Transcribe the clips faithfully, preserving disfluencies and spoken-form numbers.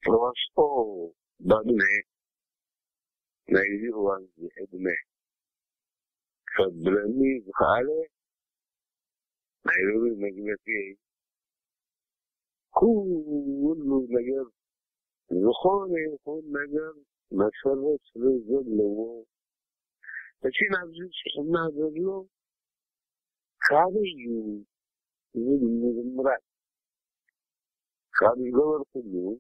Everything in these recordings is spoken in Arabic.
تواصل بدنا نيجي وان عندنا فبرني بخاله نيروبي مجمعي كل نجار زخون يكون نجار مسرة رزق له لكن عبد حنا له خارج من المرات خارج الجبر كله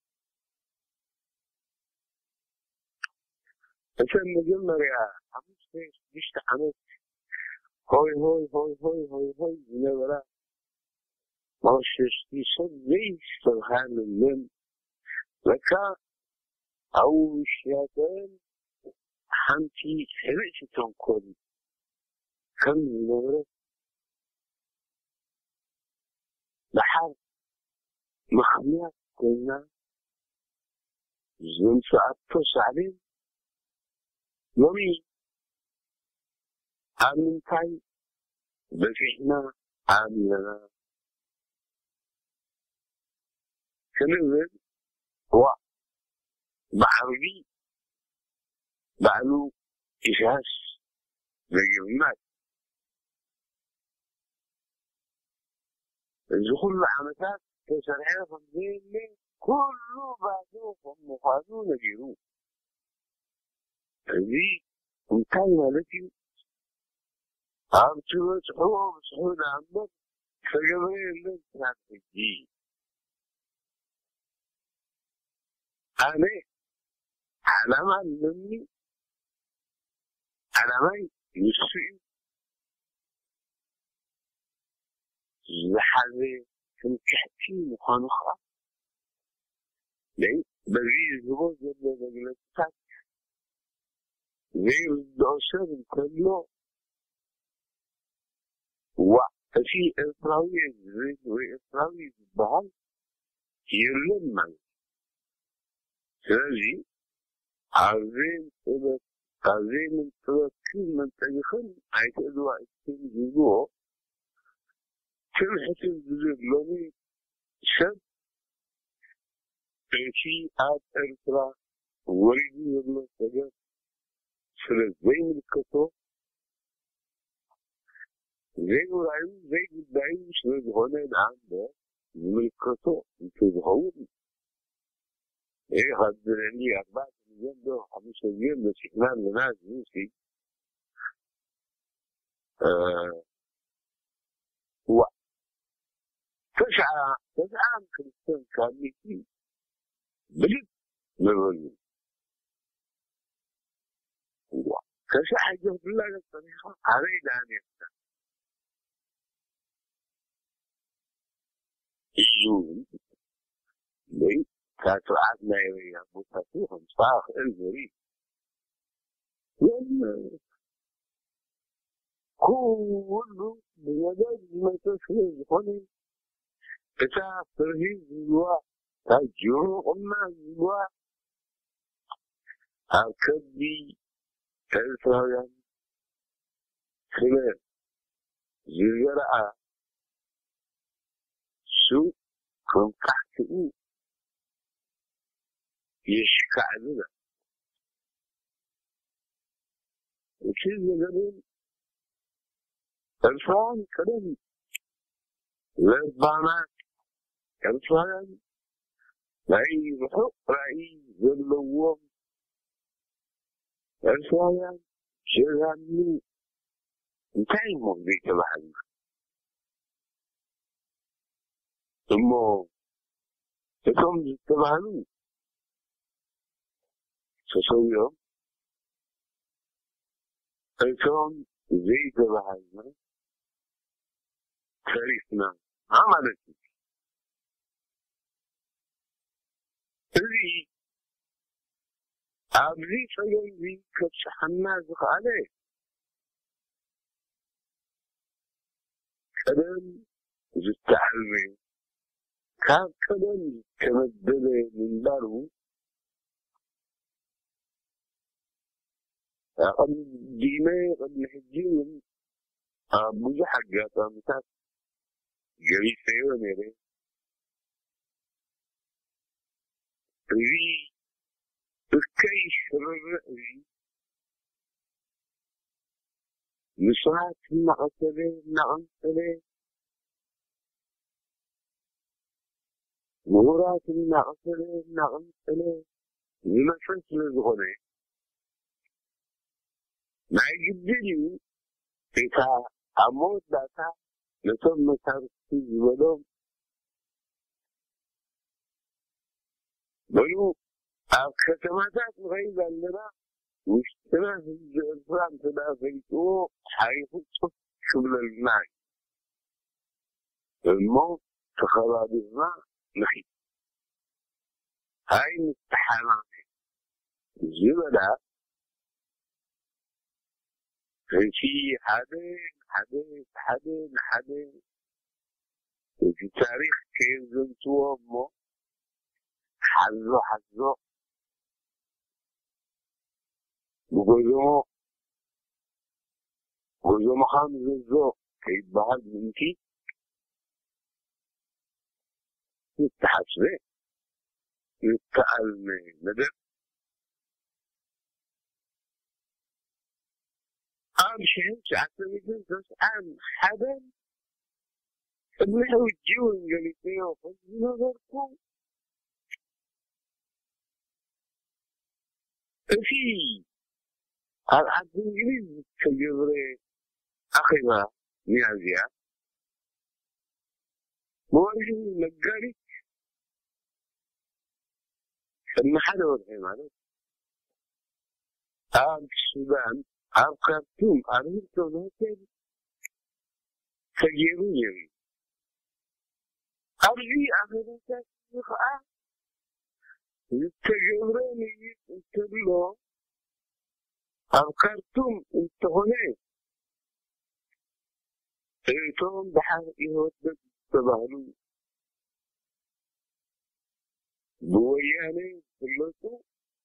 عشان نجمع يا حمص مش تحمس هوي هوي هوي هوي هوي هوي نبرة ما شفتي صدق سبحان الله لك أو شيئين حنتي حرقت تنقل كم نبرة لحال مخميات كنا زين ساعات تصعدين يومي آمن تاي بفحنا آمننا كنزل هو بعربي بعلو إشاس لجمعات الدخول العامتات تسرعين خمسين كله بعدوهم مخاذون جيرو هذه مكاينة التي عرفتوا صحوة بصحوة عمك فجمعين لن تنفذي أنا على ما علمني على ما يسوي لحظة كنت تحكي مخانخة لأن بريد هو جدا مجلسات غير الدوشة كله وفي إسرائيل زيت وإسرائيل بهاي يلم معي سلازي عايزين إذا عايزين تركين من تجخل عايزين وقتين جزوه كل حتى الجزء لوني شد في آد إسرائيل وريدي يبلو تجخل سلازين الكتو زي ورايو زي قدعي شنو هنا عنده من الكتو انتو ايه خدرني أربعة مليون دولار خمسة مليون بس احنا لناس نوسي آه هو تسعة تسعة كريستيان كاميكي بجد نقول هو تسعة جهد الله الطريقة أريد أن يفتح يجون ليه كانت عادنا يا متفوهم صاخ الجريء لأن كله بيدد ما تشغل هنا بتاع ترهيز الواء تجرؤ ما الواء هكذي تلفايا خلال زرعة سوء كم تحتئي يشكع لنا وكيف يقولون الفان كلام لبانات الفان رأي محق رأي ذلوهم الفان شغالين انتهيهم بيك الحل ثم تكون تبهلون تسويهم تكون زي تبهلنا تاريخنا عملت اللي عبدي فيوزي كتشح النازق عليه كلام زدت علمي كان كلام تمدد من داره قد ديمي قد نحجين أبوجي حقاتا متاك جري سيوة ميري ذي الكيش الرأي نصات النقصلة النقصلة مهورات النقصلة النقصلة لما فصل الغنى ما يجدني إذا أموت داتا نصب مسار في ولوم بلو الختمات غير لنا واشترى الزرفان تدافيته حيث شبل الماء الموت تخرج الماء نحي هاي مستحانة الزبدة في حدين حدين حدين حدين في تاريخ كيف زنتوا أمه حزو حزو بقولوا بقولوا مخام زنزو كيف بعد منكي يتحسبه يتألمي ندر أهم شيء تعتمد بس عن حدا ابنه الجون اللي فيه وفي نظركم في الحد الإنجليزي كجبري أخيرا نيازيا مواجهة مجالي فما حدا وضعي معنا أهم السودان أهم خارتوم أهم التوناتين تجيروني أرجي أخيرا تاسفقاء التجوراني انتبلو أهم خارتوم انت هناك إيتون بحر يهودك تبهلو بوياني كلكو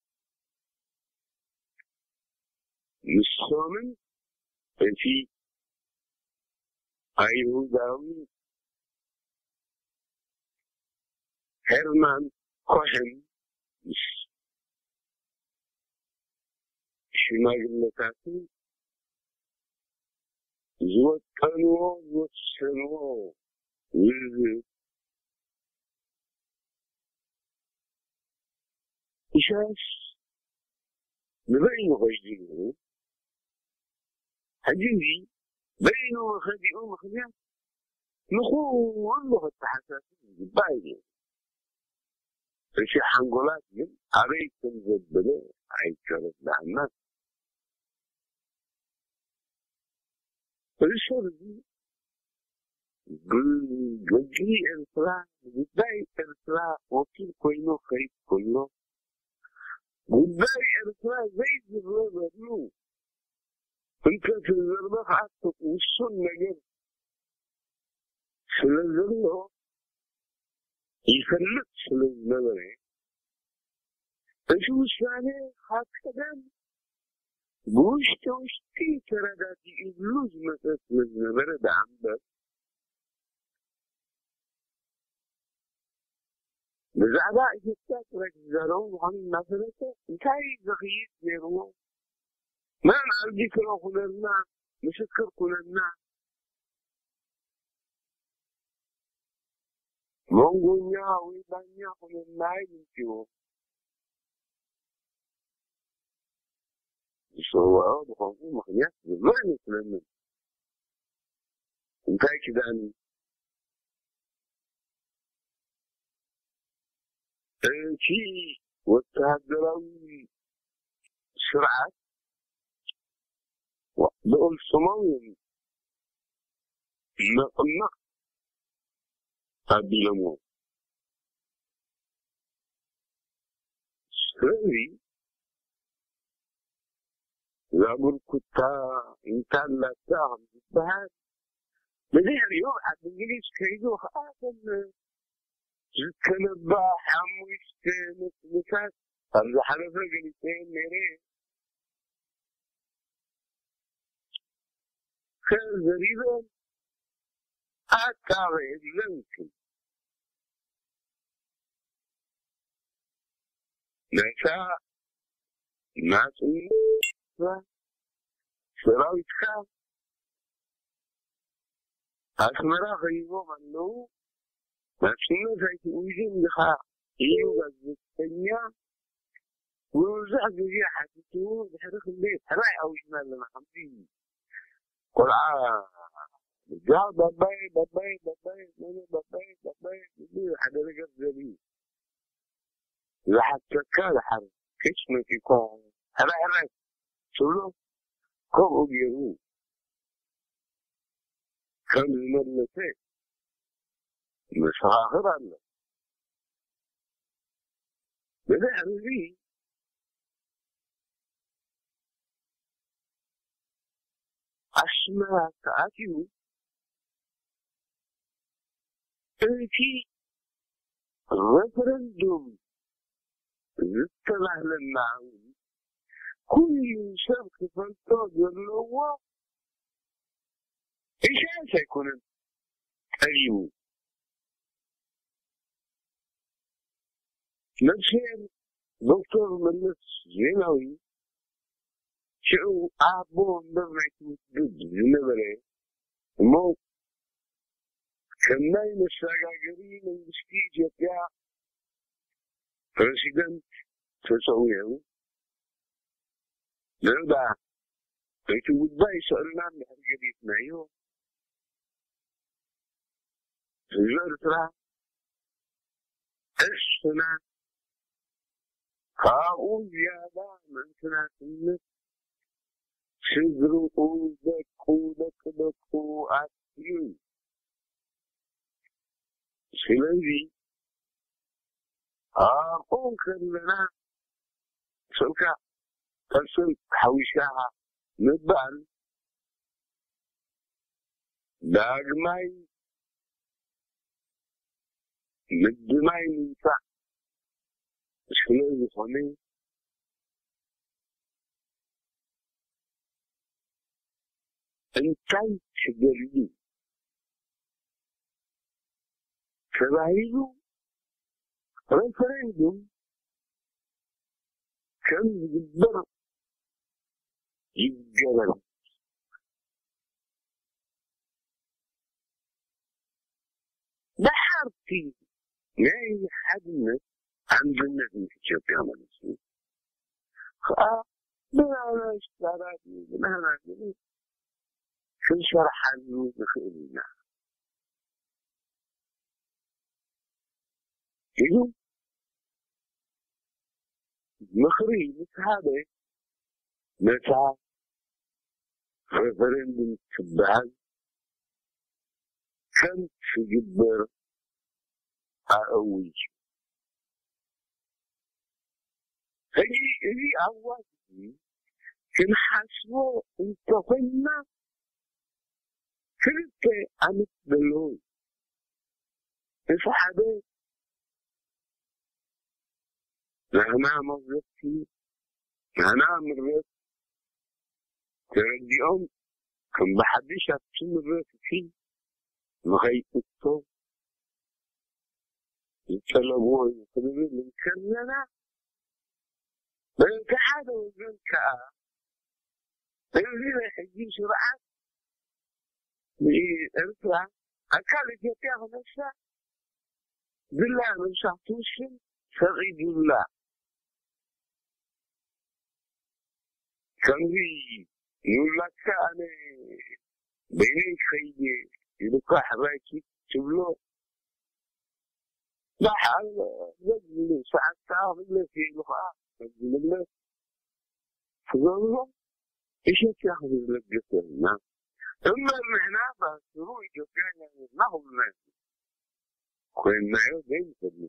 نصومن في أيهوداوي هرمان كوهن ሽማግሌታትን ዝወጠንዎ ዝወሰንዎ ውዝብ ኢሳያስ ንበይኑ ኸይጅሉ ሕጂ እዚ በይኑ ኸዲኡ ምኽንያት ንኹሉ ክተሓሳስብ ዝግባእ እዩ እቲ ሓንጎላት ግን ኣበይ ከም ዘበለ ኣይተረድአናን الشر بجي إرسلا بداي إرسلا وكيل كوينو خيط كله بداي إرسلا زي الزرابة نو انت في الزرابة حتى وصل نجر سلزله يخلق سلزله ايش وصلاني حتى بوشت وشتي ترى داتي إبلوز مثل الزبرة عندك بزعباء جتات رك زرون عن نظرته انتاي زخيط نيرو ما نعرضي كنا كنا مشكر كنا مونغونيا ويبانيا كنا ينتيو سواء بخصوص مخنيات بالمعنى كلامنا انتهي كده يعني في والتهدراوي سرعات بقول صمام نقلنا قبل سرعي زابر كتا إنسان لا تاهم بهذا بدي اليوم عاد الإنجليز كيدو خاصة تنبح عموش مثال أرجع حرفة قلتين ميرين كان زريبا أكاره يمكن ساعة ناس سراويتك أسمرا غيبو منو نفسنا زيت ويجين لخا إيو غزتنيا ووزع جزية حدثو بحرق البيت هراي أو إجمال لنا خمسين قرعة جاء باباي باباي باباي باباي باباي باباي حدا رجل زبي لحتى كان حرب كيش ما في كون هراي هراي شلو كوب يرو كان المرتين مش آخر الله بدأ عربي أسمع تأتيو تأتي ريفرندوم طلع للمعون كل يوسف كفلتو يلوه إيش سيكون أيوه نفسي دكتور ملس زينوي شو أبو نبرة ضد زنبرة مو كمان السجاجرين المسكيجة يا بريسيدنت تسويه نرجع تقول باي سؤالنا عن الحاجات معيو زرتها السنة هاو زيادة من سنة سنة شجروا أودك أودك دكو أتيو سلذي أقول كلنا سلكا ترسل حوشها نبان داغماي مدماي ننفع سلذي خمي انتي تقدري تبعيدو ريفرندوم كان يقدر يتجرب ده حارتي ما هي حدنا عندنا في إثيوبيا مالسي خا بلا اشتراك بلا في شرح المتخيلين يجو مخري هذا متى ريفرندوم تبعد كان تجبر أوي هجي هجي أول كان حاسبه انتقلنا كنت عمت باللون انسحبت أنا مرتي أنا مرت تردي أم كان بحدش أبتم مرت فيه لغاية الصوت يتكلمون يتكلمون من كلنا من كحادة ومن كأ من يجي سرعة يرفع أكل يتياه نفسه بالله من شعطوش سعيد الله كان في يقول لك أنا بيني خيي يلقى حراكي تبلو لا حال رجل ساعة ساعة رجل في لقاء رجل الله فقالوا إيش يتياخذ لك جسرنا إما المعنى بسروا يجوكانا ما هم الناس كوين معيو زي فضلك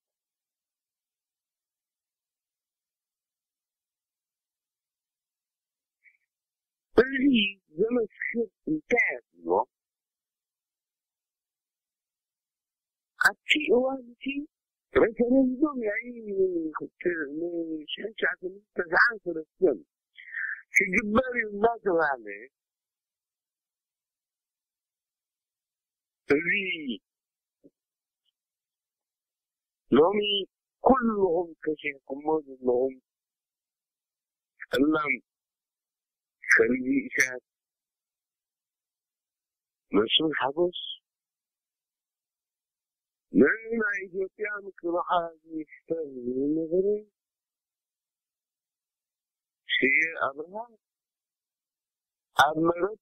اللي زمن خير انتهت له أتي وانتي ريفرندوم يعني من شنشة من تسعان سنة السنة في جبالي الناس عليه اللي لومي كلهم كشيكم موجودهم اللهم خلي إشاد مسؤول حبس من إثيوبيا مثل هذه النظرية شيء أبرهان أمرت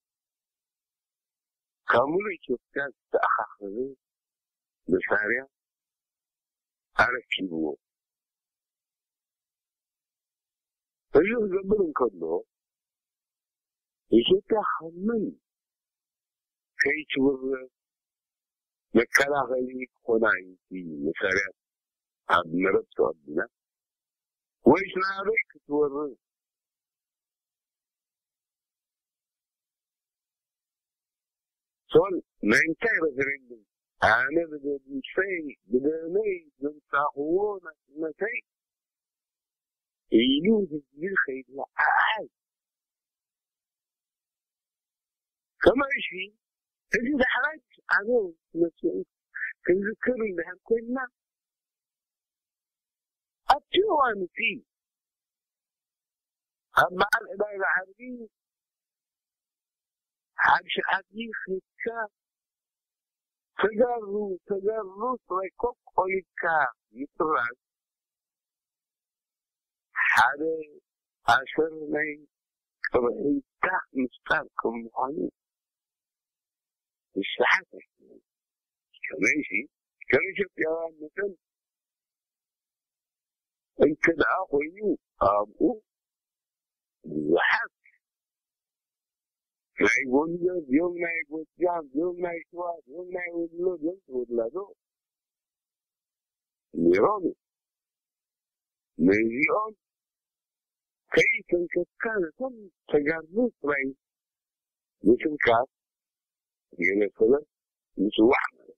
كامل إثيوبيا تأخذ بساريا أركبوا فاليوم زبرن كله إثيوبيا خمن كي تور مكلا غلي خناي في مساريا أمرت تودنا وإيش نعرف تور سؤال ما ينتهي رفرندم أنا بدي شيء بدني بنتاخونا نتي يلوز بالخير لا عاد كما شيء تجد حاجة أنا نفسي تذكر إنها كنا أتوان فيه أما الإدارة العربية حاجة حديث كا تجرو تجرو تريكوك أوليكا يترى حدا عشر مي رأيتا مستقم مخاني مش حاجة كماشي كماشي يا مثلا انت الأخوي أبو وحد لا يقول يوم ما يقول جام يوم ما يشوار يوم ما يقول له يقول له له ميراني مليون كيف كان ثم تجربت رأي مثل كاس يعني مثلا مثل واحد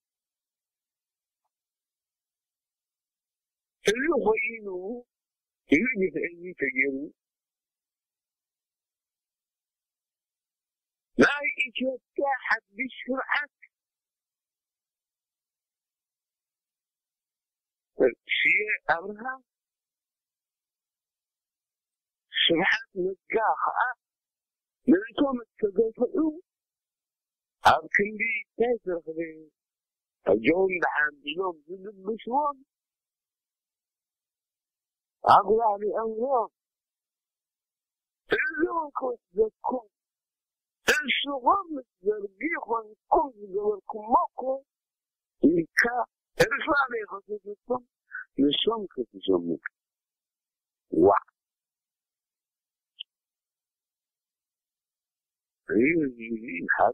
اللي غيره اللي بتأذي تجربه لا يتفتح بسرعة شيء أمرها سرعة نجاحها نلتهم التقاطعوا أمكن لي تاسر خذي الجون دحان بيوم جد بشوان أقول علي أمرها تلزم كوت ذكو الشغل زرقيخ كل زوركم ماكو يكا ارفع لي خصوصكم نشوم كتجمك واحد يجي حد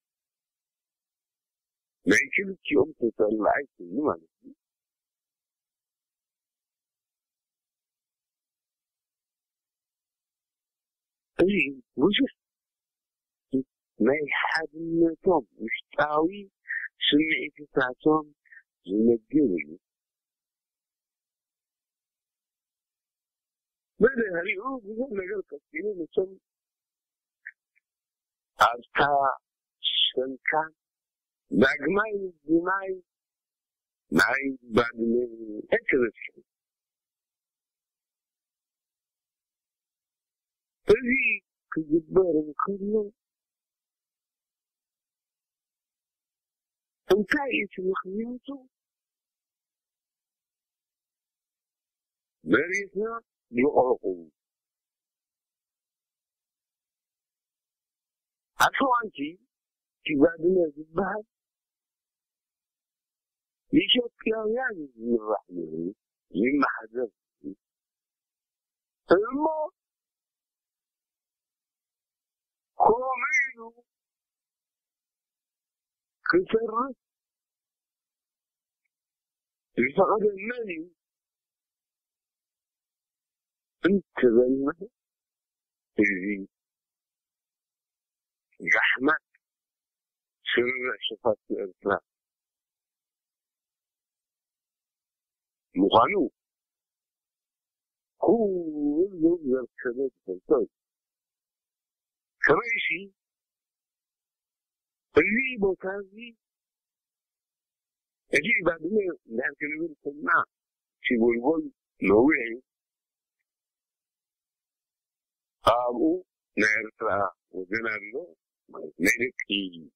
ما يمكنك يوم تطلعي في النمط اي وجه ما يحد منكم مشتاوي سمعي تاعتهم ينقلوا ماذا هل يقول بيقول لك الكثيرين ثم أبتا شنكان باقماي دماي معي بعد من اكرس فذي كجبار كله انتايت مخياته مريثنا يقرقوا عفوا أنتي تبادلنا بالبحر يشوف يعني من رحمه مما حدث الموت كومينو كسر لفقد المالي انت ظلمه تجي زحمة سر شفات الإطلاق مغانو كل يوم كذا تلتوي كريشي اللي بوتازي يجي بعد ما لكن يقول سمع تبلبل نوعي أبو نيرترا وجنالو نيركي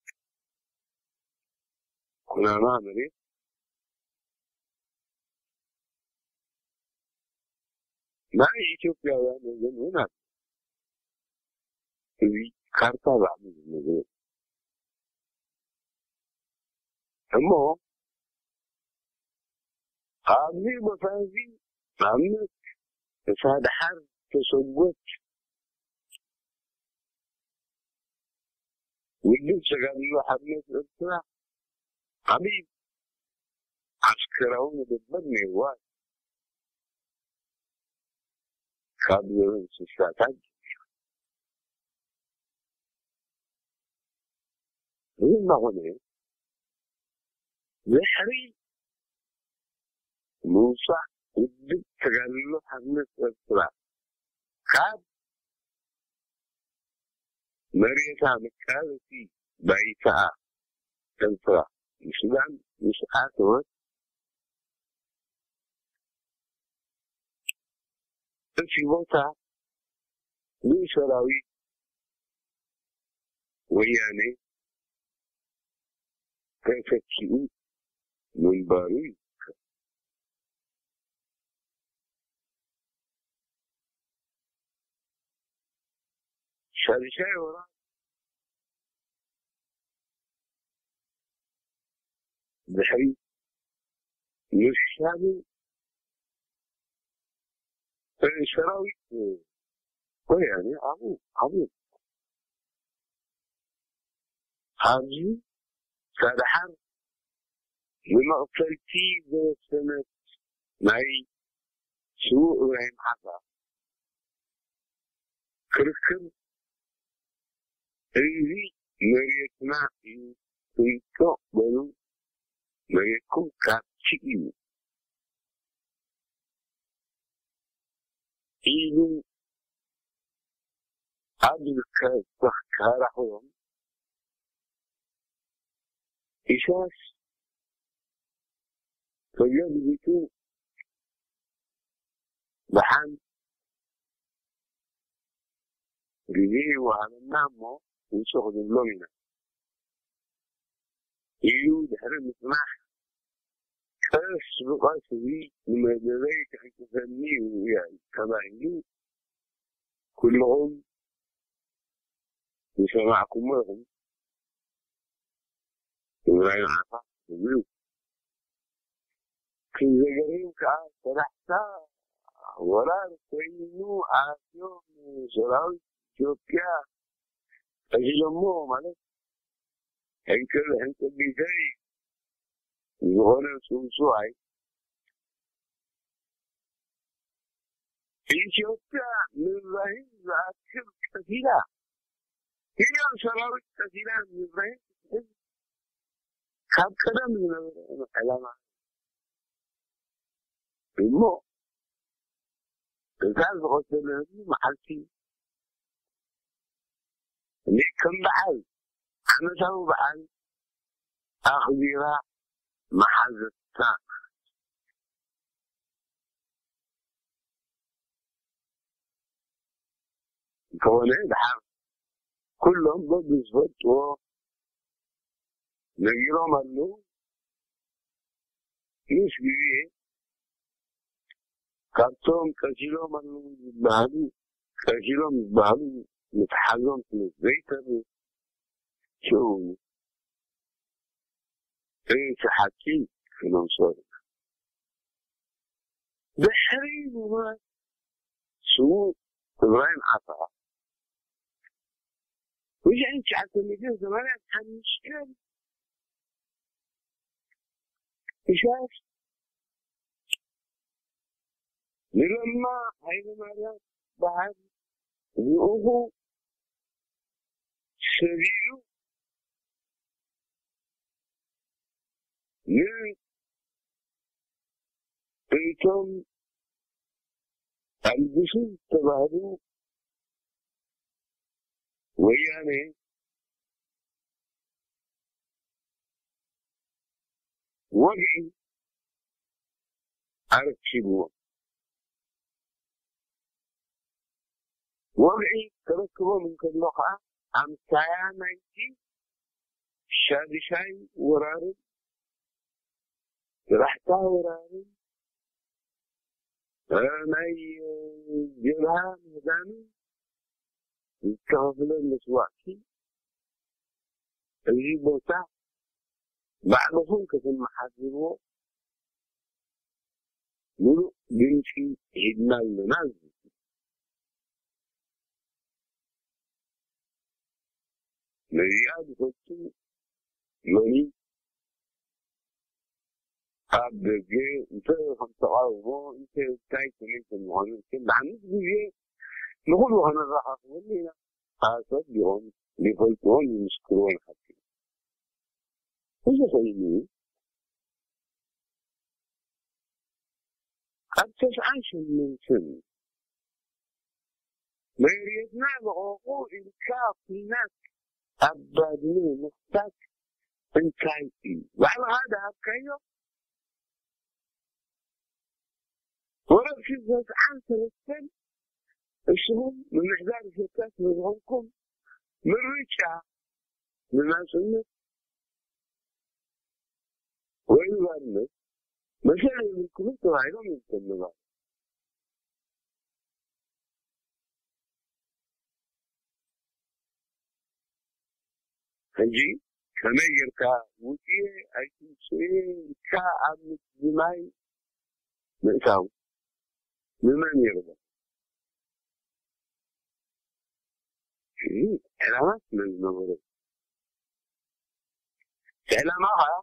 كنا نعمل ما إثيوبيا وين هنا في كارتا بعمل أما أبني مفازي عمك فهذا حرب تسوت واللي شغال له حملة إسرع عبيد عسكرون بالبني واحد كابلون سيستاتاج هنا هنا بحري موسى واللي شغال له حملة إسرع كاب مريتا مكالتي بايتا تنفع السودان مش آتوه في موتا من شراوي وياني تفكيو من باروي شارشاي ورا بحري يشامي شراوي وياني عمو عمو حاجي سادحان لما أقفلتي ذو سنة معي سوء إبراهيم حسا كركر إذي مريتنا يتوقع بلو مريكم كاتشيو إذن أدرك تخكارهم إشاس فيجبتوا بحان رجيه وعلى النامو وشغل اللومنا يلو دحر مسمح كاس بقاسي لما لديك حكفني يعني كما عندي كلهم يسمعكم معهم ولا يعرف يقولوا في زجرين كعاد فرحتا ولا كوينو آسيو سراوي جوكيا أجلمو مالك هنكل هنكل بيجري يهون سوسوعي إثيوبيا من رهين ذاكر كثيرة هي سراوي كثيرة من رهين كاب كذا من العلامة إنه كان غسل محلتي اللي كم بحال أنا سوي بحال أخذيرا محل الثاني كونين بحال كلهم ضد الزبط و نجيرهم اللو يش بيه كارتون كاشيلهم اللو بهالو كاشيلهم بهالو متحلهم في الزيت شو ايه تحكي في العنصر بحري وما سوق إبراهيم عطا وش انت حتى اللي جاء زمان عن مشكلة إيش لما هاي مرات بعد يوهو سبيلو من انتم البسوا تبهدوا وياني وقعي أركبوا وضعي تركبوا من كل لقاء عم سايا نايتي شادي شاي وراري رحتا وراري ناي جبهة مداني يتكافلون مسواكي يجيبوتا بعضهم كثم محاضروا ملو بنتي هدنا المنازل مرياد فتو يوني أبدأ أنت خمسة عشر أنت تاي كنت المهندس كده عندك بيجي نقولوا أنا راح أقول لك هذا اليوم لفلتون يمسكون حتى إيش سويني قد تسعش من سن ما يريدنا بغوغو الكاف الناس أبدأ مختك انتايتي وعلى هذا أبكيه وركز عن ثلاثين الشهور من إحدى الشركات نظامكم من ريتشا من ناس الناس وين الناس مثلا من كنت وعيهم يمكن هنجي كما يركا وكي أي شيء كا عم دماي نساو ممن يرضى في علامات من المغرب علامها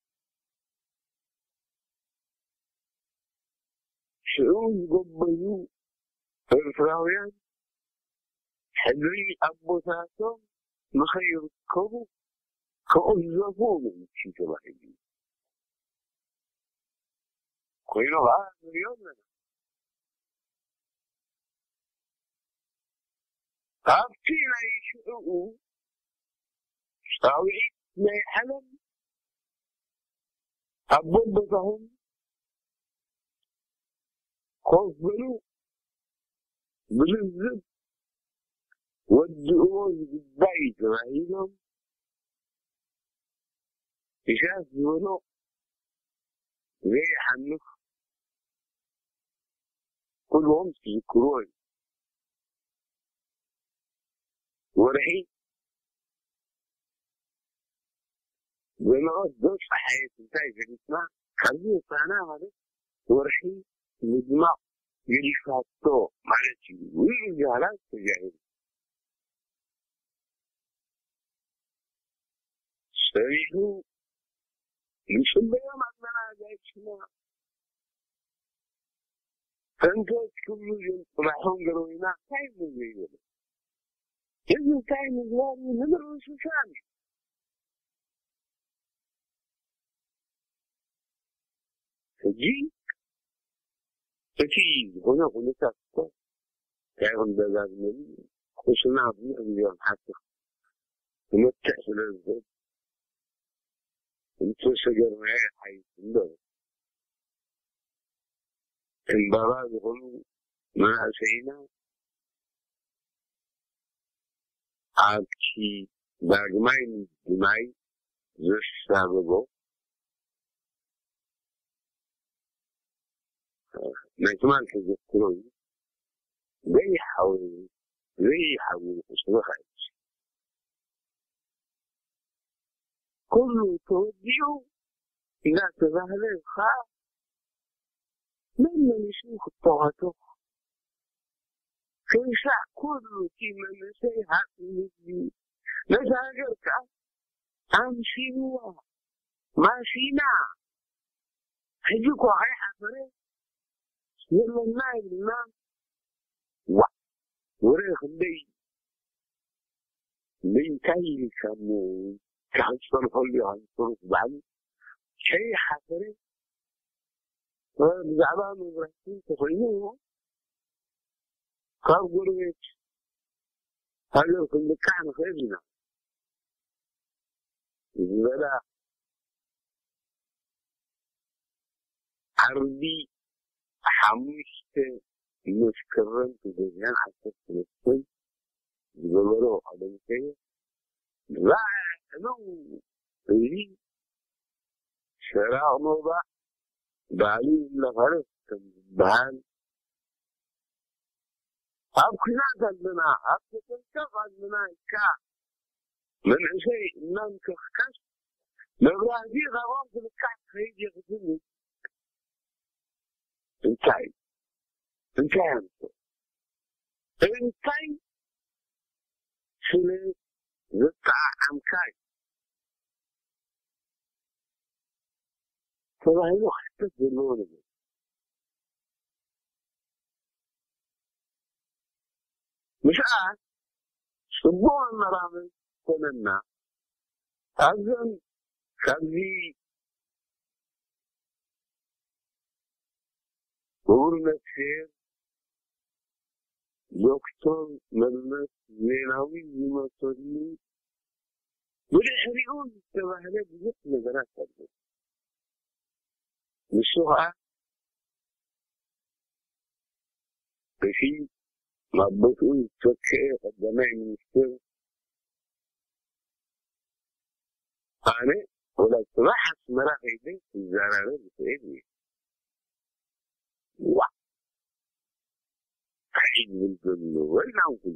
شعوب قبلوا الفراويان حلوي أبوساتهم مخير كبو كأوزفون في تبعي كوينو ها مليون أبتينا يشعوه شاوعي ما يحلم أبوبتهم قفلوا بالزب ودعوه بالبيت رهيبهم يشاهدونه زي حنخ كلهم يذكرون ورحي ونقعد دوش في حياة انتاي في الاسماء خليه صعناها هذا ورحي مجمع يلي فاتو معناتي وين الجهالات تجاهل سريحو مش البيام عندنا جاي شنا فانت كل يوم راحون قالوا لنا كيف نجيبه يجب كاين الوالي نمر وشوشاني تجي تجي هنا هنا تاسكو كاين بلاد مني خشنا في اليوم حتى تمتع في الزوج انتو شجر معي حي الدور البلاد يقولوا ما أسينا عادكي باقمين دماي زش سابقو ما يتمان تذكرون زي حاول زي حاول أسبوعي كله توديو لا تظهر الخاف من يشوف الطاعته كل شيء كله كيما نسي حقني نساجرك أمشي هو ماشينا هجيكو هاي حفرين يلا النايم النام وريخ اللي من كاين كانوا كان صرف اللي عن صرف بعد شيء حفرين زعلان وبرحتين تفينوه قال قرويت هذا كل كان خيرنا ولا عربي حمشت مسكرن تجيان حتى تلسل جبرو على كي لا نو إيه شراء موضع بالي لغرس بان أب كنا قلنا أب كنا قلنا كا من شيء نم كخكش نبرادي غوام في الكعب خيجي غزني انتهي انتهي انتهي شلي زتع عمكاي فراهينو حتى زلوني مش عاد سبوع المرامل كلنا أذن كذي ورنا خير دكتور ملمس زيناوي زي صلي والحريون تبهلت بجت نظرات كذي مشوها بشي ما بتقول تفكر قدامي المستر أنا ولا تلاحظ مرة هيدي الزرارة بتقولي وا عيد من كله وين عم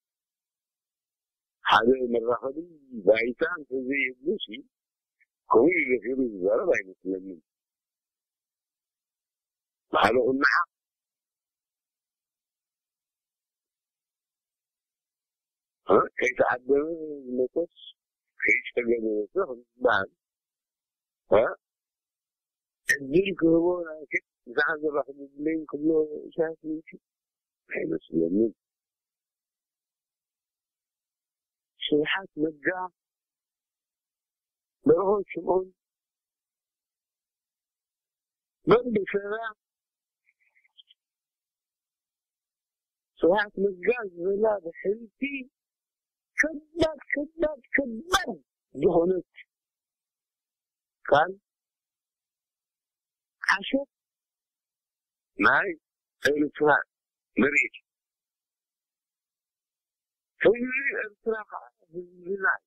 هذا مرة هذه بايتان تزي بوشي كوي غير الزرارة باي مسلمين قالوا النعم ها كيف عدل المتس كيف تجد نفسه بعد ها الدين كهو كيف زعل راح بالليل كله شاف يمشي هاي مسلمين شرحات مجا بروح شمون من بسرعة شرحات مجا زلا بحلتي كذاب كذاب كذاب جهنت كان عشر معي الإسراء مريض في الإسراء بالله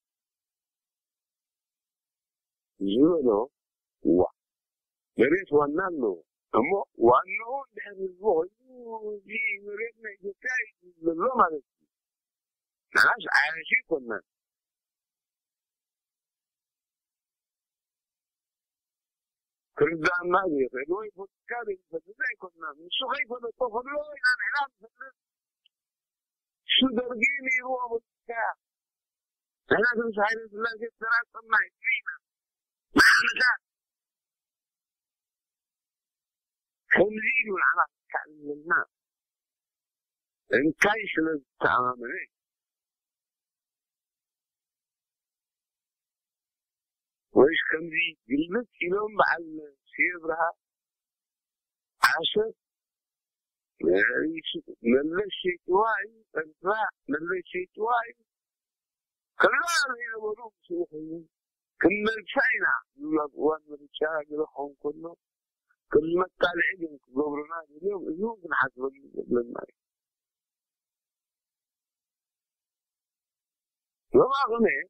يونو وا مريض ونانو أما وانو ده الزوج دي مريض ما يجتاي بالله ما ناس عايشين كنا كل ده ما يفعلوا يفكر يفكر كنا مش خايف من الطفل يعني حرام شو درجيني هو متكا أنا مش عارف لا جت ثلاثة ما يفينا ما أنا خنزير والعمل كان الناس إن كايش للتعامل وإيش كان ذي قلت يوم مع السيبرها عشر من الشيء واعي أنفع من الشيء واعي كلام هنا مروح سوحي كل الشينا يقول من الشاي يروحون كله كل ما قال عندهم قبرنا اليوم اليوم نحسب للماء وما غني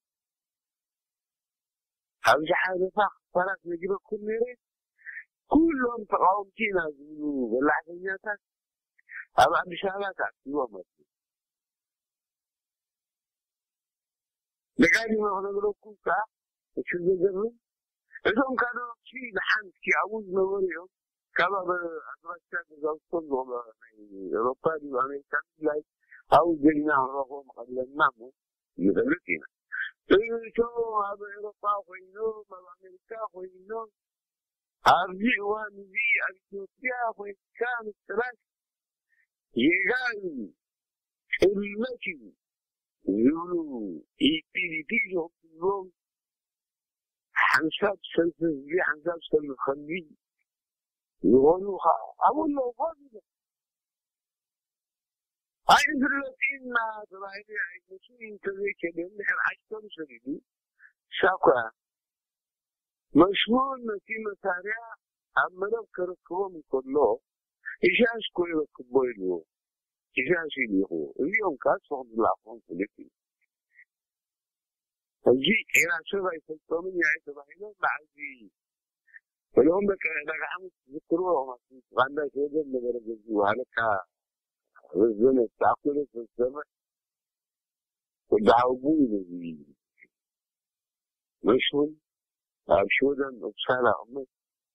هذا حاجة صح فرق نجيب كل مرة كلهم تقاومتين هذو بالعافية أبغى بشغلات يوم لكن ما هو نقول كوكا شو بيجرب إذا كانوا شيء لحن كي عاوز نوريهم كما بأدرجات الزوجين ولا أوروبا وأمريكا لا عاوز جينا نروحهم قبل النامو مثلنا شو هذا أوروبا وينهم أمريكا وينهم أرجع وأنجي أثيوبيا وكان الثلاث يجان المكي يقولوا يبيديهم يوم حنساب سلسل دي حنساب سلسل خلي يقولوا أقول له فاضي هاي الثلاثين ما تراهي يعني شو ينتظر كده نحن عشتم سريدي شاكوا مشهور نتي مسارع أما نذكر كوم كله إيشاش كل كبويلو إيشاش يليقو اليوم كاس فهم العفون فلتي الجي إلى شو يفلتون يعني تبعينه بعدي فلهم لك لك عم تذكروه عندنا شيء من درجة وهلك رزقنا تعقل في السماء ودعوبون الذي مشون أبشودا أبشالا أمي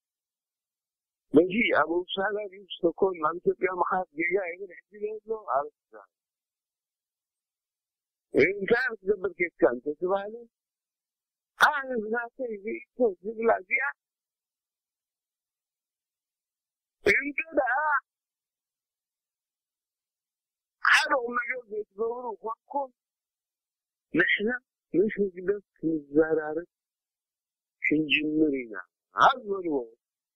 نجي أبو أبشالا يستكون ما نتبقى مخاف جيجا يقول حدي له على السلام إنت عارف تدبر كيف كان تتبع له أنا بناتي في إيسوس يقول عزيزي انت بقى حالهم ما جاوا يتزوروا اخوانكم نحن مش بس في الزرارة في جمرنا هذا هو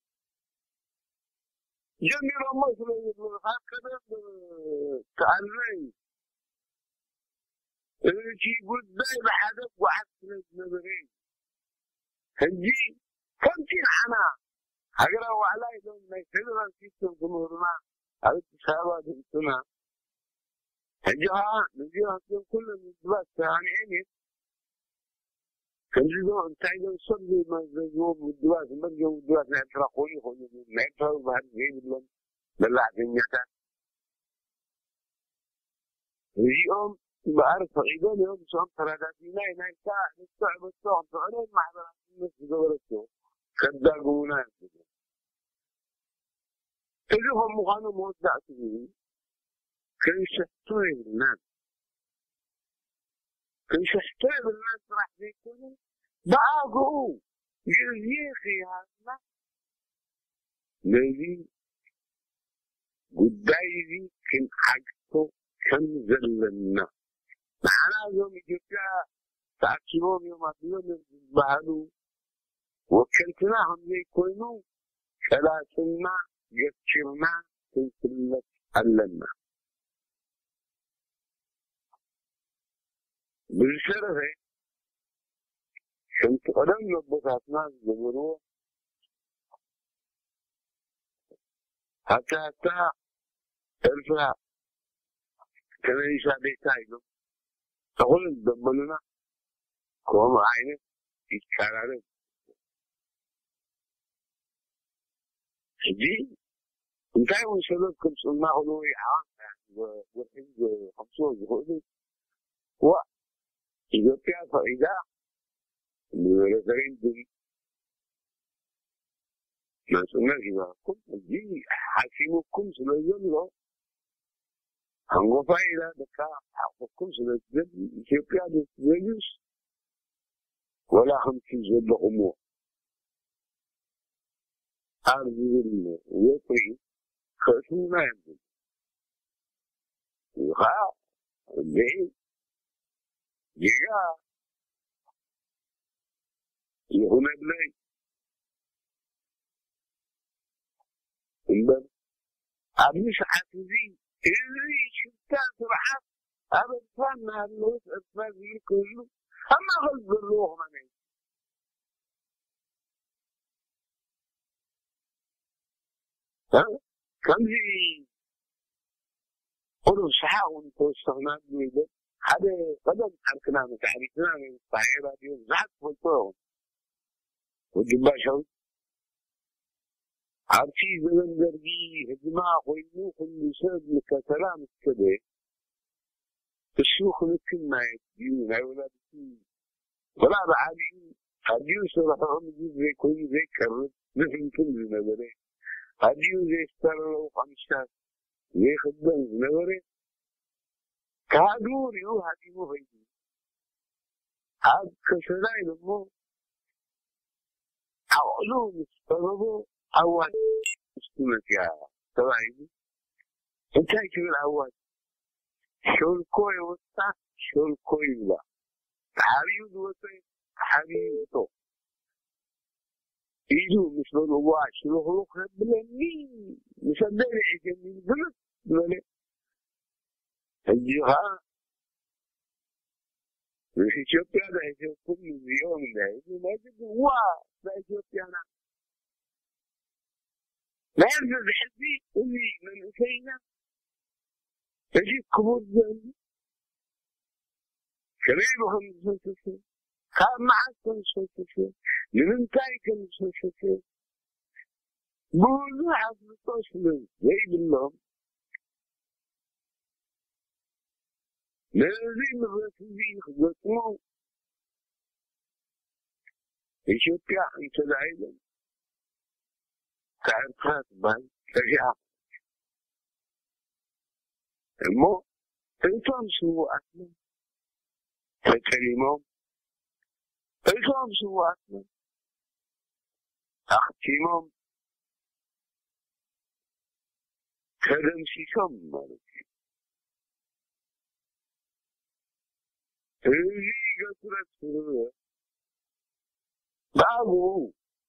جميل مصر هكذا تعلمي يجي يقول باي بحدث وعكس نظرين هنجي كم تين حنا أقرأ وعلى يوم ما يصير الكيسة جمهورنا هذا الشباب السنة هجها نجيها كل النسبات يعني إيه كان جزء انتهى الصدق ما جزء بالدواس ما جزء بالدواس نعترف قولي قولي نعترف بهذا الجيل اللي بلع دنيته اليوم بعرف إيدون يوم شو أمثلاتي ناي ناي ساعة نستوعب الصوت فأنا ما حضر الناس جبرته كداقونا تجوهم مغانو موزع تجيني كان شحتوي الناس كان شحتوي الناس راح يكونوا بقاقوا يريخي هذا الذي قدايزي كان حقته كم زلنا معنا يوم يجبها تعكيهم يوم أبيون يبهلوا وكلتناهم يكونوا ثلاثنا يكشرنا في سلة علنا بالشرف كنت قدم نبطات ناس بمروح حتى حتى الفا كان يشاء بيتاينه تقول الدبلنا كوم عينه يتكرر دي انتهى من شبابكم سنة علوي عام والحزب خمسون يقولي و إذا كان فإذا الريفرندوم ما سمعت معكم دي حاكمكم سنة هنقول فإذا دكا حقكم سنة إثيوبيا بتزيش ولا هم في جد أمور أرجل ويطري خشوا ما يمكن يخاف الليل جيجا يهون الليل إنبر أبنش حافظين إذري شفتها سرعات أبد فانا اللوس أسفاز كله أما غلب الروح مني ها كم زي قلوا صحاء وانتوستغنات بيدا هذا قدم حركنا متعرفنا من الطائرة دي زعت فلتوهم والجباشة عرفي زمن درجي هجماع ويموخ النساد لكسلام كده الشيوخ لكن ما يديون أولاد ولا بعالي هديو صراحة زي كل زي كرد مثل كل نظري هديو زي استرلو خمسات زي خدام نظري كادور يو هديو هيدي هاد كسلاي لمو أولو مستغربو أول مستمت يا تبعي انت هيك الأول شو الكوي وسط شو الكوي لا حبيب دوتي حبيب تو يجوا مش بقوا شو هو خبلني مصدق يجنن بلد ولا الجهة مش إثيوبيا ده إثيوبيا كل يوم ده ما يجي هو ده إثيوبيا أنا لا يرجع بحبي اللي من أسينا أجيب كبور زي كمان وهم مسلسل خاب معك كم مسلسل من تاي كم مسلسل بقول واحد متصل زي بالله لازم الرسولين خدموا إثيوبيا أنت العيلة تعرفات باي ترجع المو أنتم سووا أكمل تكلموا أنتم سووا أكمل أختموا كلام سيسم مالك اللي قصرت سرور بابو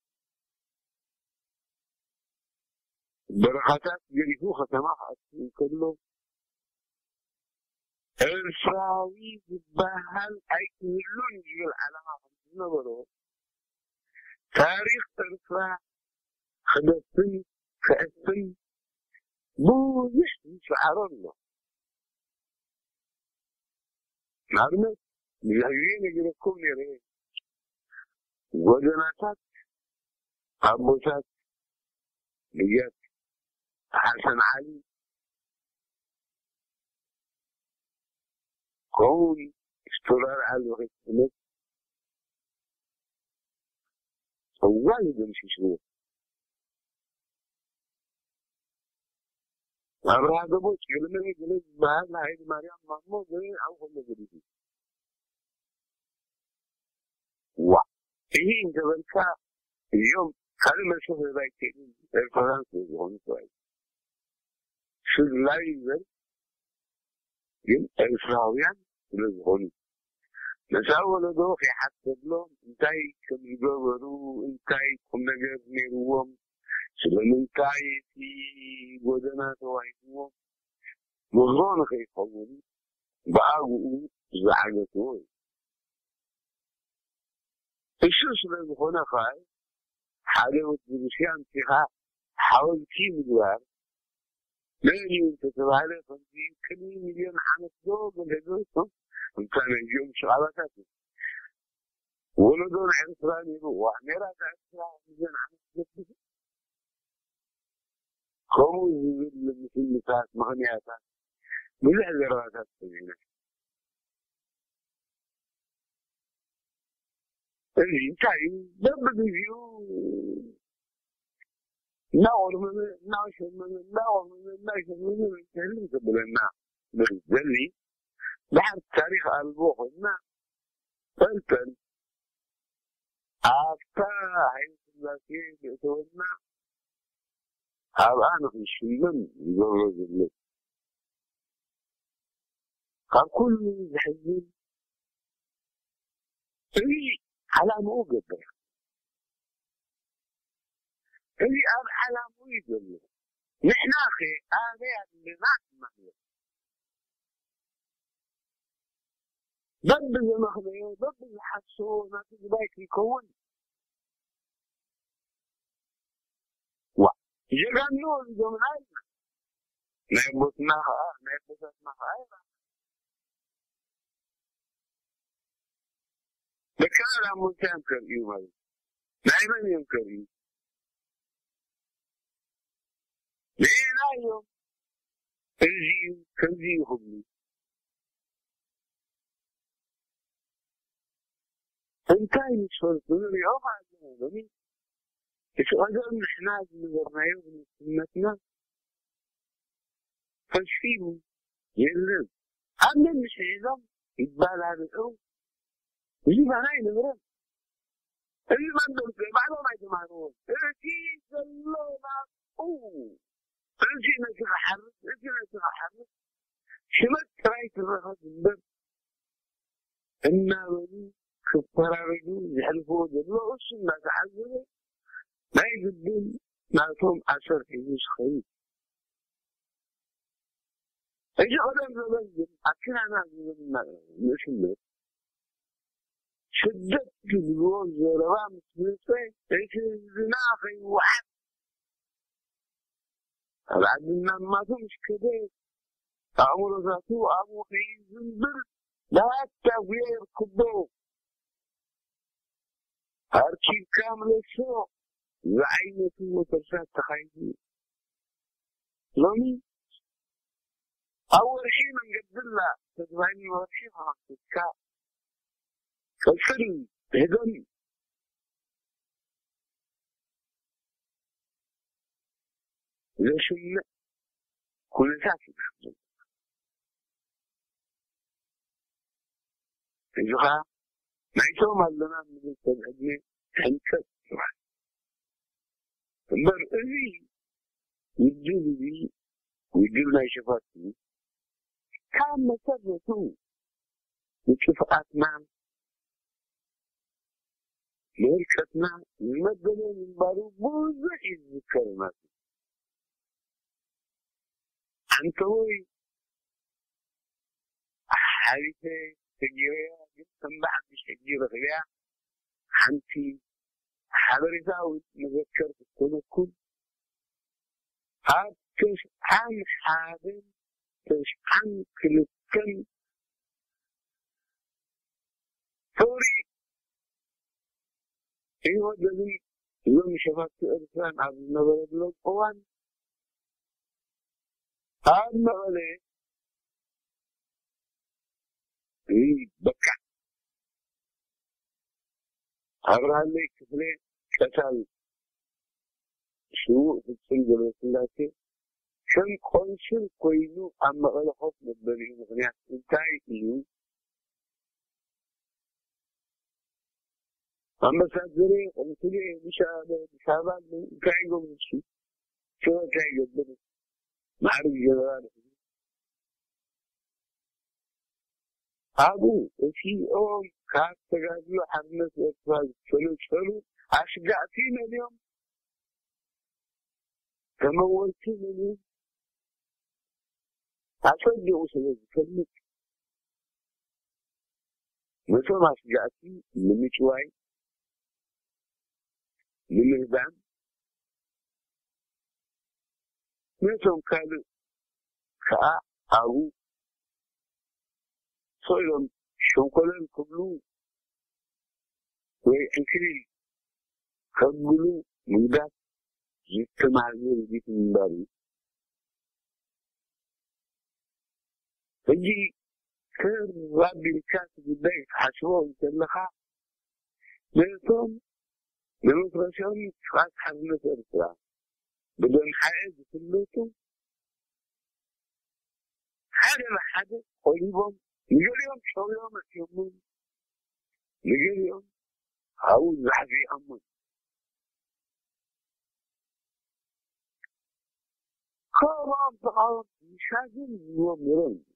بركاتات يريكو ختمات كله الفراوي بهال أي كلون يجيب العلامة نظره تاريخ الفرا خدستي خدستي بو مش شعرنا معلومات مجاهدين يجيبكم يرين وجناتات أبوسات بيات حسن علي كون استرار على الوقت والد مش شنو أبرا دبوش كلمة كلمة بعد لا هيد مريم محمود غير أو هم جديد وا إيه إنت بنكا اليوم كلمة شوف بايتين الفرنسي هون كويس شو لايزر يم الفراويان للهون نسأول دوخ يحسب لهم انتاي كم يجبروا انتاي كم نجر نيروهم سلم انتاي في ودنا توعيهم وغرون خيفهم بقاقوا زعجتهم الشوش للهون خاي حاجة بروسيان فيها حاول كيم دوار لين انت تبعي خمسين كم مليون حنس دول من هدوثهم كان يوم شغالاتهم ولدون عرفان يبوا وعميرا تعرفان مليون حنس دول خموز المسلمات مغنياتات ملح ذراتات سبينة اللي انتاي دبد فيو نور من ناشر من نور من ناشر من اللي قبلنا بالذلي بعد تاريخ البوخ لنا فلتن أفتا حيث الذاتين يتولنا الآن في الشمال يقول رجل قال كل يحزن اللي على موقف اللي على موقف نحن أخي هذا اللي ما نسمع ضد اللي مخليه ضد اللي حسوه ما تجي بايك يكون وا يغنوا يجون هاي ما يبوسناها ما يبوسناها بكان ممكن كريم هذا دائما يمكن لين أيوم الجيل كنزيهم انتهي الشرط من اليوم عندنا جميل السؤال نحن نزرنا يوم سنتنا فالشيء يلزم أما مش عظام يتبال هذا الأول يجيب علي نمرة اللي ما عندهم معلومة ما يسمعون اكيد اللونا اوه اجي نسخ حرس اجي نسخ حرس شمت رايت الرخص البر انا ولي كفرارجو يحلفوا دلو وش الناس حزنوا ما يقدم ناسهم عشر فلوس خريف اجي قدام زبنجل اكين انا مش الناس شدت الجوز رغم سنتين ايش الزناخي واحد بعدنا ما تمش كده أمر ذاته أبو خيزنبر لا تغيير كبو أركيب كامل السوق وعينته وترسات تخيزي لوني أول شيء من قبل الله تدفعني ورشيها تتكا فالسر هدن ليش كل ساعة إذا ما يسوم لنا من التنقل تنكت مر إذي يجيب لي ويجيب لنا شفاتي كان مسرته وشفقات معه ملكتنا المدنة من بارو بوزة يذكرنا أنتوي حريفة تجيريا جدا بعد تجير غيا حنتي حضرتها ونذكر التنكل هاد تش عن حادم تش عن كل كل فوري ايوه الذي يوم شفت إرسان عبد النبي بن قوان هذا نغلي ايه بكع عبرها لي كفلي كتال شو في السنجل الثلاثي كم قنشل كوينو أما غلا خوف مدبري مغنيات انتاي ايو أما سادري ومثلي مشابه مشابه كايقو مشي شو كايقو بني ما أعرف جلالة أبو في أول كانت تقابل حملة إطفال فلوس فلوس أشجعتينا اليوم تمولتينا اليوم أصدقوا سلسل كلمة مثل ما أشجعتي من شوي من البان مثل كانوا كأ أو صيرا شوكولا كبلو ويأكلين خبلو من ذات يجتمع الجيل من باري فجي كان رابي الكاتب البيت حشوه يتلخا ليتهم لمترشون فقط حرمة إرسال بدون حائز كلته حاجة لحاجة قريبهم يقول يوم شو يوم يومون يقول يوم عاوز لحظي أمون خلاص خلاص مش عايزين يوم يرون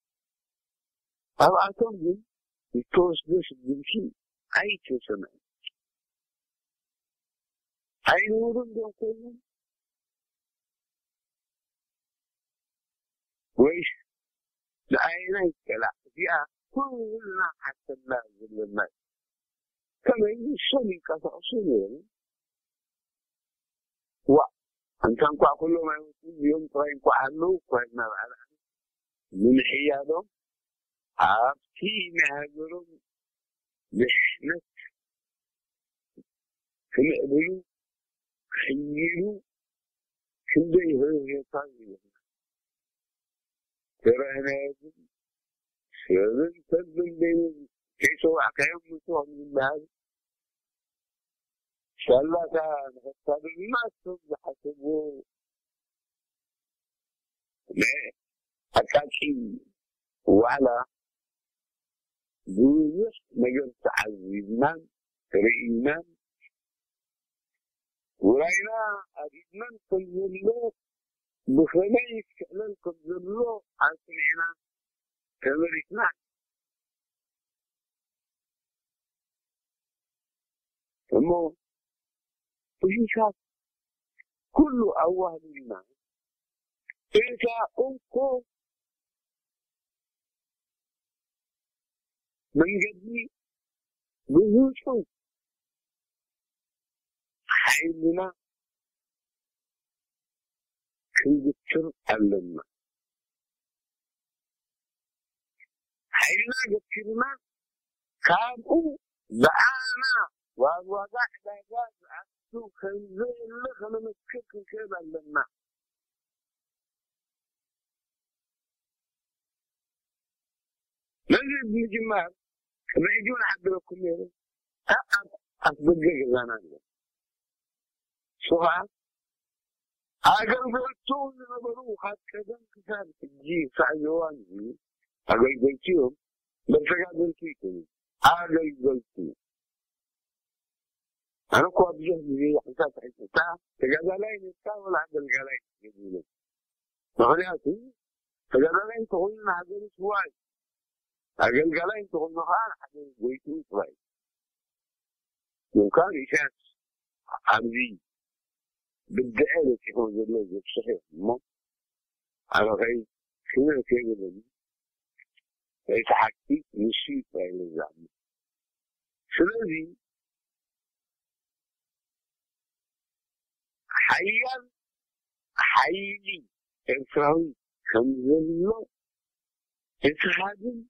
أبعتهم دي يتوش بيش الدمشي أي تسمع أي نورون دي أقولون وإيش لأينا يتكلع فيها كلنا حتى الناس للناس كما يشوني كتأصيلين وأنت أنقع كل ما يقول يوم طرين قعنو قعدنا على من حيادهم عابتين هاجرون لحنة كما يقولوا خيروا كنده يهو يطاقوا ترى هنا شغل تبدل بين كيسو عكايم متوهم من بعد شاء الله كان خطاب الناس بحسبه لا أكاكي وعلى جوزة مجال تعزيزنا رئينا ورأينا أريدنا كل بخلايا استعلال كبزلو عن سمعنا كبرتنا ثم تجيشات كل أوهد لنا إذا أنكو من قبل بزوشو حيلنا كنجتر علمنا حيلنا قتلنا كابو بآنا ووضع داجات عدو خنزي اللي خلنا نتككل كيف علمنا نجد نجمع كما يجون عبد لكم يرى أصدقائي غانا صحا أقل قلتون نبروخ هكذا كتاب تجي سعيواني أقل قلتيهم برفقا قلتيكم أقل قلتي أنا كو أبجه بذي حساب حساب تقادلين التا ولا عبد القلين يقولون نغلياتي تقادلين تقولون عبد السواي أقل قلين تقولون خان حبيب قلتون سواي وكان إشاس عبدي بالدعالة يكون ذا اللوز صحيح ما على غير كنا كنا ليس حكي نشيط إلى الزعم فلذي حيا حيلي إفراوي كم ذلو إتحادي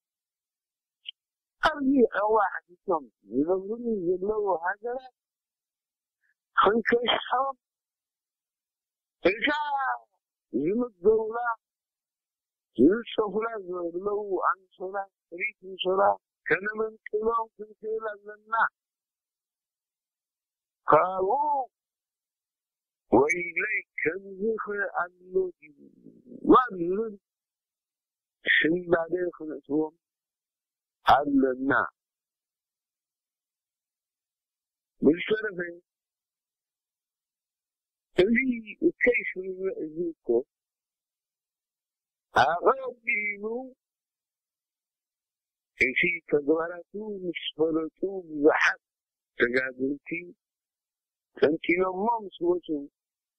أرجي واحد يسمى يظلني ذلو هذا خنكش حرام إذا يمد دولة يوسفلا ذلو أنصرا ريت أنصرا كان من كلام كنتيلا لنا قالوا وإليك كنزخ اللودي ومن شن بعدين خلصهم علنا بالشرفين اللي كيف يزيكو أغابينو إنشي تدوراتو مشفراتو بحث تقادلتي أنتي نمام سوتو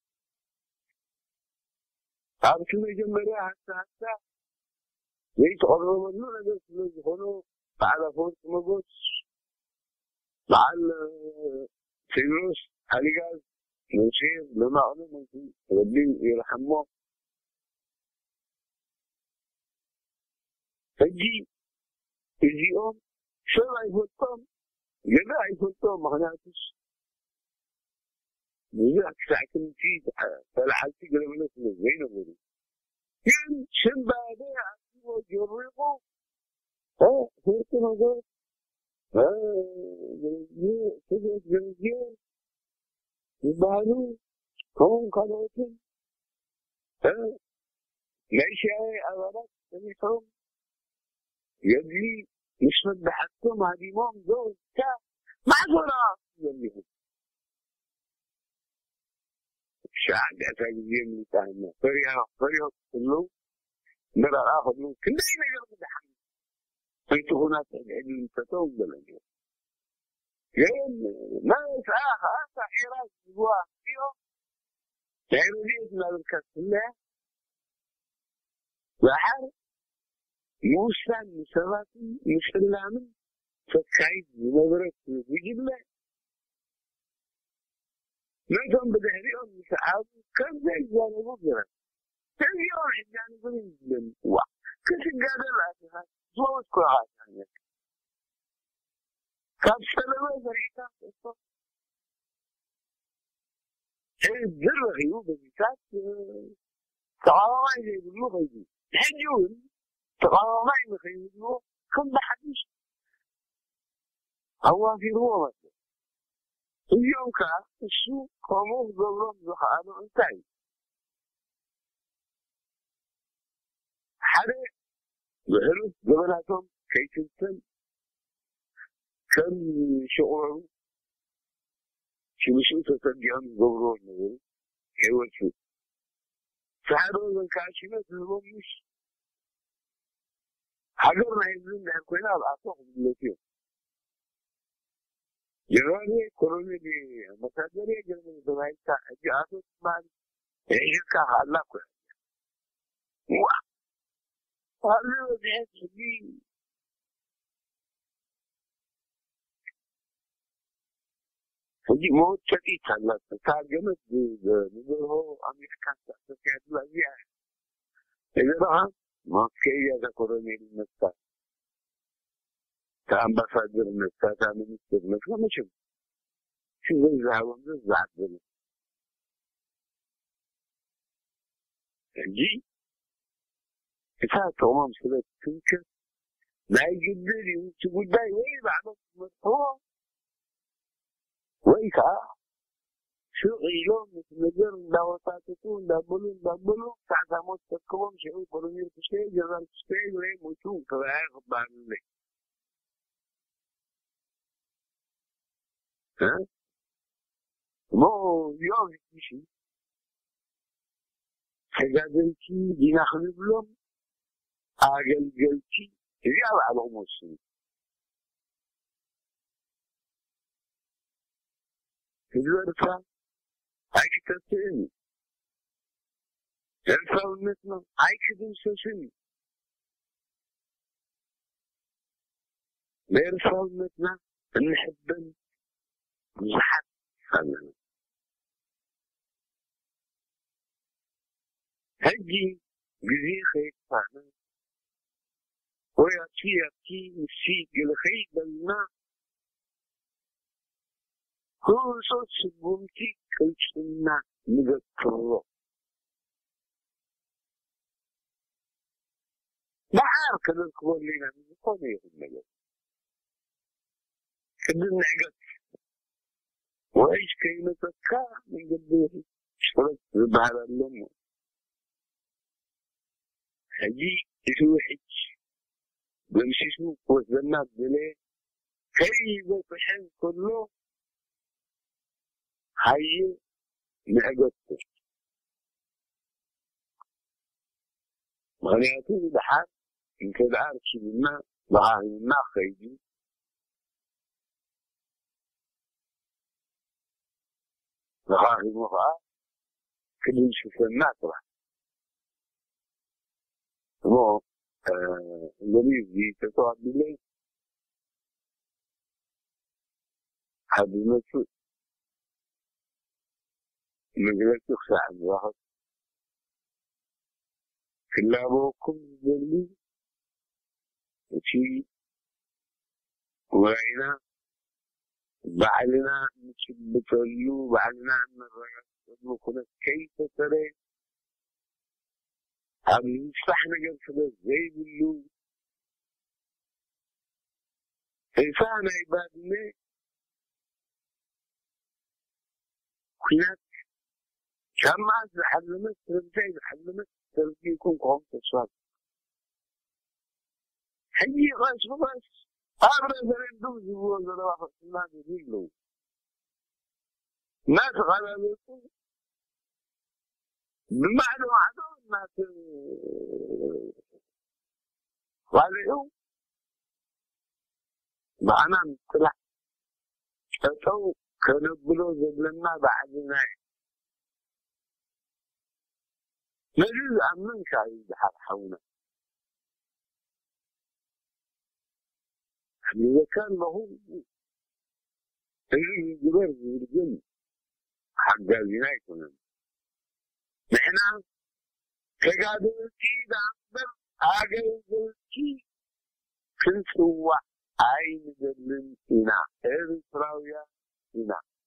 أبتنا جمرا حتى حتى ليت أغرب لنا بس نزخنو على فوق مقص مع الفيروس عليقاز نشير لما أعلم ربي يرحمه فجي يجي يوم شو راح يفوتهم يلا يفوتهم مهناتش يجي أكثر كنتي فالحالتي قلنا من اسمه زين أقولي ين شن بعدين عندي وجربوا ها هيك نقول ها جرجير كذا جرجير يبالو كون كذا ها ليش هاي أولاد تنيهم يدلي مش متبحثهم هذه مام زوج تا معذورة يليهم شاعد أساقزية من تاهمنا فريها فريها كله نرى آخر من كلنا يرغب حمد فيت هنا تدعي المتتوب بلنجو لأن ما يسعاها أنت حراس جواها فيهم تعيروا لي اسمها بالكسلة وحر موسى مسواتي مسلامن فكايد نظرت ويجيب له نجم بدهريهم مسعاده كم زي جانبه جرى كم يوم جانبه من وا كيف قادر لها زوج كراهات يعني كم سنة زريعة ايه الذرة غيوب بذات تعاوى زي باللغة دي تحجون تعاوى مخيوب كم بحديش هو في روما اليوم كان السوق قاموا ضرب زحانه انتهي حدا بهرب قبلاتهم كي تنتن كم شعور شو بشو تصدقهم ضرورون نقول كيف شو فحدوا ذن كاشمة تهبهم مش حقرنا يزن ده كوينا الأسوق باللوتيو جراني كورونا دي مساجري جرمي دمائتا اجي آسوك مان ايجا حالا كوي واه حالي وزيحة سبي هجي موت شديد هلا ترجمت نقوله أمريكا تأسيس الأزياء إذا رأى ما كي يذكرني المسا كأمباسادر المسا كمينستر المسا ما شو شو زي زعوم زي زعبنا هجي إذا تومام سلة تنكر لا يقدر يقول باي وين بعد مرتوه ويكا شو غيلون مثل داوطاتكون دابلون دابلون تعال موت تكوم شيء برونير تشتي جرال تشتي ولا موتون كذا خبان لي ها مو يوم شيء سجادلتي دينا خلبلهم أجل جلتي ريال على أموسي الورثة هاي كتبتني الورثة والمثنى هاي كتبتني الورثة والمثنى نحب نزحف فننا هجي جزيخي فانا ويأتي يأتي نسيق الخيب الماء هو صوت سبومتي كلشنا نذكره ما عارف كذا الكبار لينا نقول يا المجال كذا نعقد وإيش كلمة كا من قبله اشتركت بهذا اللون هجي يسوي حج بمشي شو وزنات بليه كيف تحن كله هاي نعقدته معناته بحال إن كان عارف شو بالماء ضعاه الماء خيجي ضعاه الماء كل يشوف الماء طبعا مو الغريب دي تطلع بالليل هذا المسؤول مجلس يخشى عن الواحد كلها موكم ذلي وشي وعينا بعلنا نشب تولو بعلنا أن الرجل مكنا كيف ترى هم يفتحنا قلت زي باللو إنسان عبادنا كنا كما حلمت تربية حلمت تربية يكون قوم تشرب حيي غاش غاش أبرز الدوز هو زرافة الناس يجيله ناس غلبته بمعنى واحد الناس غلبوا معنا طلع أتوا كانوا بلو زبلنا بعدنا نجد أمن شايد حونا إذا كان له يجب يجبر في الجن حق الجناية نحن كقادرتي دعبر آقلتي كل سوى عين ذلن إنا إذ سراوية إنا